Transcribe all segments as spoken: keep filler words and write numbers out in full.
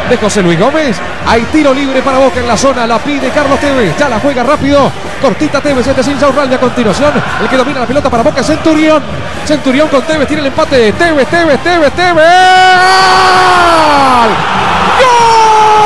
de José Luis Gómez. Hay tiro libre para Boca en la zona. La pide Carlos Tevez. Ya la juega rápido. Cortita Tevez. Este sin Saurralde a continuación. El que domina la pelota para Boca es Centurión. Centurión con Tevez. Tiene el empate. Tevez, Tevez, Tevez, Tevez. ¡Gol!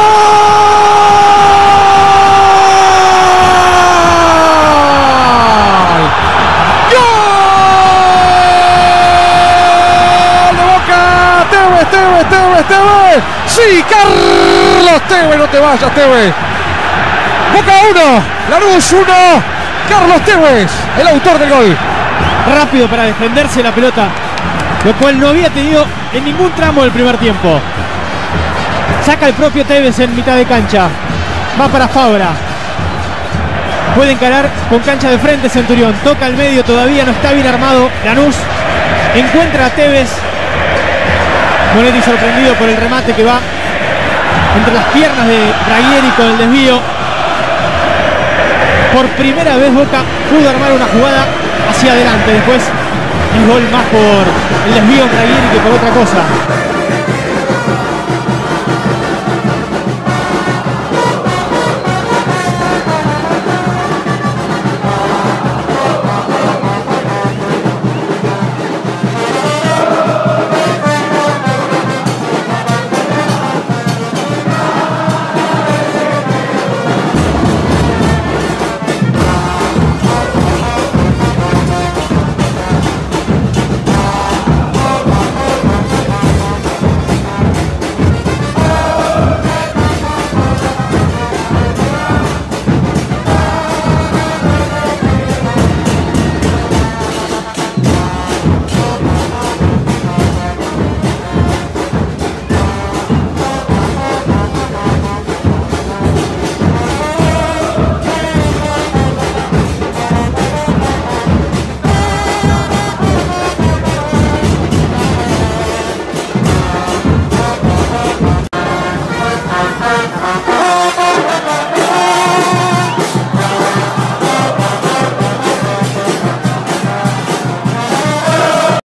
Tevez, Tevez, Tevez. Sí, Carlos Tevez, no te vayas, Tevez. Boca uno, Lanús uno. Carlos Tevez, el autor del gol. Rápido para defenderse la pelota, lo cual no había tenido en ningún tramo del primer tiempo. Saca el propio Tevez en mitad de cancha. Va para Fabra. Puede encarar con cancha de frente Centurión. Toca al medio, todavía no está bien armado Lanús. Encuentra a Tevez. Monetti sorprendido por el remate que va entre las piernas de Raghieri con el desvío. Por primera vez Boca pudo armar una jugada hacia adelante. Después el gol más por el desvío de Raghieri que por otra cosa.